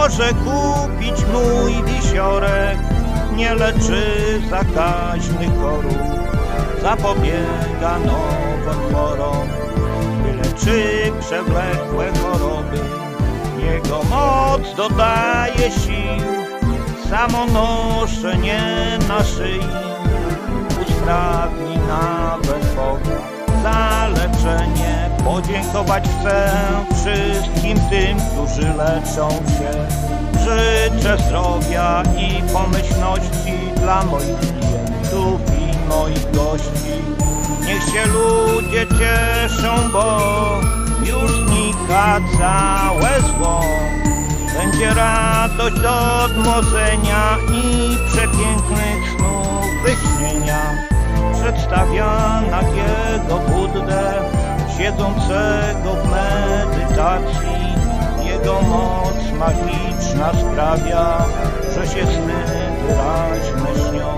może kupić mój wisiorek, nie leczy zakaźnych chorób, zapobiega nowym chorobom, wyleczy przewlekłe choroby. Jego moc dodaje sił, samo noszenie na szyi usprawni nawet Boga za leczenie. Podziękować chcę wszystkim tym, którzy leczą się. Życzę zdrowia i pomyślności dla moich klientów i moich gości. Niech się ludzie cieszą, bo już znika całe zło. Będzie radość do odmłodzenia i przepięknych snów wyśnienia. Przedstawia nagiego Buddę, siedzącego w medytacji. Jego moc magiczna sprawia, że się sny wyraźne śnią.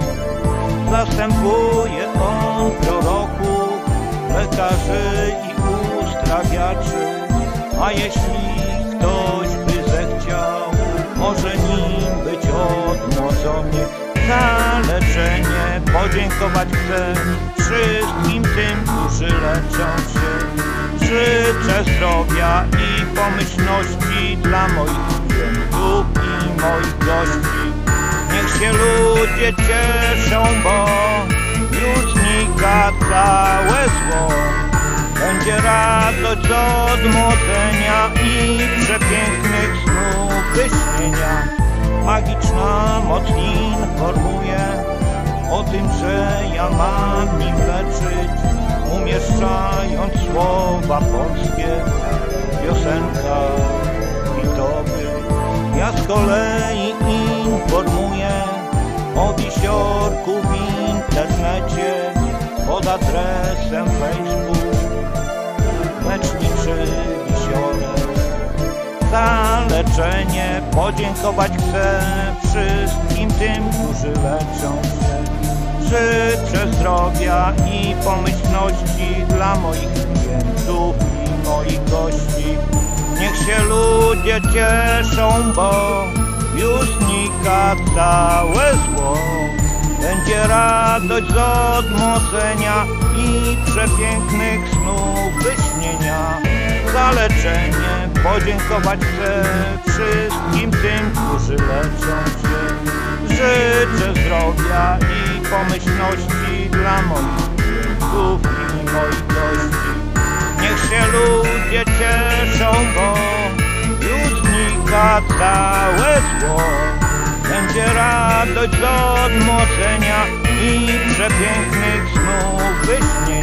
Zastępuje on proroków, lekarzy i uzdrawiaczy. A jeśli ktoś by zechciał, może nim być odmłodzony. Za leczenie podziękować chcę wszystkim tym, którzy leczą się. Życzę zdrowia i pomyślności dla moich klientów i moich gości. Niech się ludzie cieszą, bo już znika całe zło. Będzie radość z odmłodzenia i przepięknych snów wyśnienia. Magiczna moc informuje o tym, że ja mam nim leczyć, umieszczając słowa polskie w piosenkach hitowych. Ja z kolei informuję o wisiorku w internecie pod adresem Facebook Leczniczy Wisiorek. Za leczenie podziękować chcę wszystkim tym, którzy leczą się. Życzę zdrowia i pomyślności dla moich klientów i moich gości. Niech się ludzie cieszą, bo już znika całe zło. Będzie radość z odmłodzenia i przepięknych snów wyśnienia. Za leczenie podziękować chcę wszystkim tym, którzy leczą się. Życzę zdrowia i pomyślności dla moich klientów i moich gości. Niech się ludzie cieszą, bo już znika całe zło. Będzie radość z odmłodzenia i przepięknych snów wyśnienia.